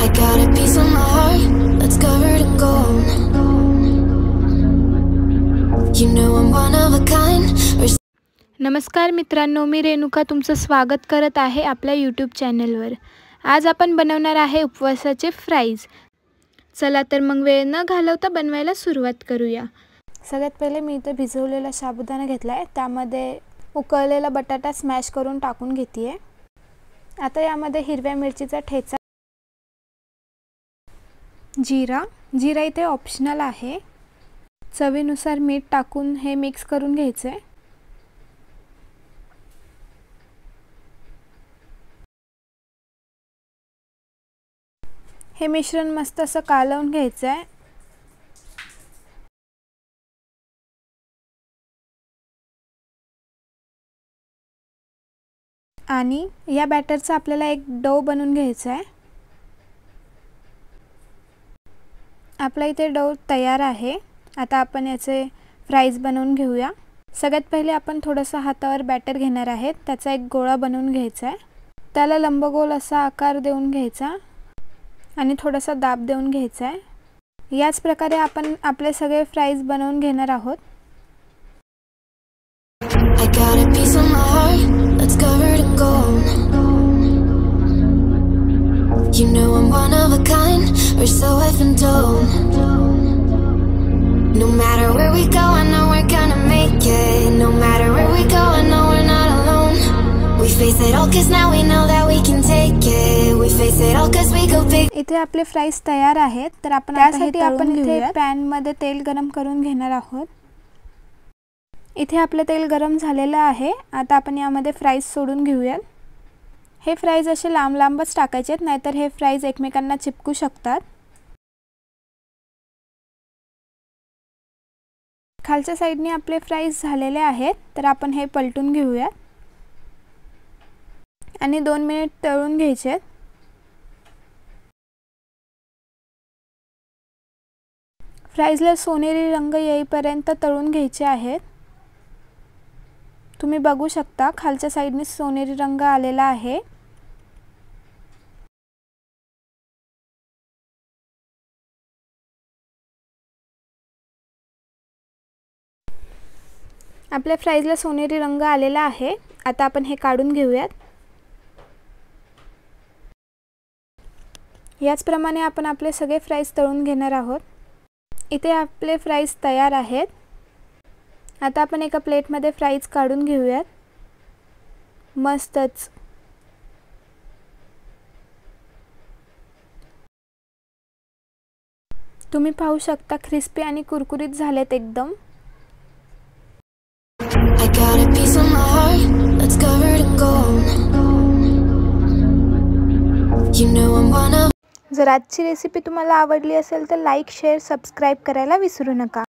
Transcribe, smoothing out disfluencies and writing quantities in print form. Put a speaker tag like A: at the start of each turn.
A: I got a piece of my heart that's covered in gold. You know I'm one of a kind.
B: नमस्कार मित्रांनो, मी रेणुका तुमचं स्वागत करत आहे आपल्या यूट्यूब चॅनलवर। आज आपण बनवणार आहे उपवासाचे फ्राईज। चला तर मग वेळ न घालवता बनवायला सुरुवात करूया। सगळ्यात पहिले मी इथे भिजवलेला साबुदाणा घेतलाय, त्यामध्ये उकळलेला बटाटा स्मॅश करून टाकून घेतेय। आता यामध्ये हिरव्या मिरचीचा ठेचा, जीरा इथे ऑप्शनल आहे। चवीनुसार मीठ टाकून हे मिक्स करून घ्यायचे। हे मिश्रण मस्त असं कालवून घ्यायचं आहे। आणि या बॅटरचा आपल्याला एक डो बनवून घ्यायचा आहे। आपला इथे डो तयार आहे। आता आपण याचे फ्राईज बनवून घेऊया। सगळ्यात पहिले आपण थोडंसं हातावर बॅटर घेणार आहेत, त्याचा एक गोळा बनवून घ्यायचा आहे। त्याला लंबगोल असा आकार देऊन घ्यायचा आणि थोडासा दाब देऊन घ्यायचा आहे। याच प्रकारे आपण आपले सगळे फ्राईज बनवून घेणार आहोत।
A: I got a piece of my heart that's covered in gold. You know I'm one of a kind, or so I've been told. No matter where we go, I know we're gonna make it. No matter where we go, I know we're not alone. We face it all cause now we know that we can take it. We face it all cause we go big.
B: इथे आपले fries तयार आहेत, तर आपण त्यासाठी आपण इथे pan मध्ये तेल गरम करून घेणार आहोत। इथे आपले तेल गरम झालेले आहे। आता आपण यामध्ये फ्राईज सोडून घेऊया। हे फ्राईज असे लांब लांबच टाकायचे आहेत, नाहीतर हे फ्राईज एकमेकांना चिपकू शकतात। खालच्या साइडने आपले फ्राईज झालेले आहेत, तर आपण हे पलटून घेऊया आणि 2 मिनिट तळून घ्यायचे। फ्राईजला सोनेरी रंग येईपर्यंत तळून घ्यायचे आहेत। तुम्ही बघू शकता खालच्या साइडने सोनेरी रंग आलेला आहे। आपल्या फ्राईजला सोनेरी रंग आलेला आहे। आता आपण हे काढून घेऊयात। याच प्रमाणे आपण आपले सगळे फ्राईज तळून घेणार आहोत। इथे आपले फ्राईज तयार आहेत। आता आपण एका प्लेट मध्ये फ्राईज काढून घेऊयात। मस्तच तुम्ही पाहू शकता क्रिस्पी आणि कुरकुरीत झालेत एकदम।
A: I got a piece of my heart that's covered in gold. You know I'm one of.
B: जर आजची रेसिपी तुम्हाला आवडली असेल तर लाईक, शेअर, सबस्क्राइब करायला विसरू नका।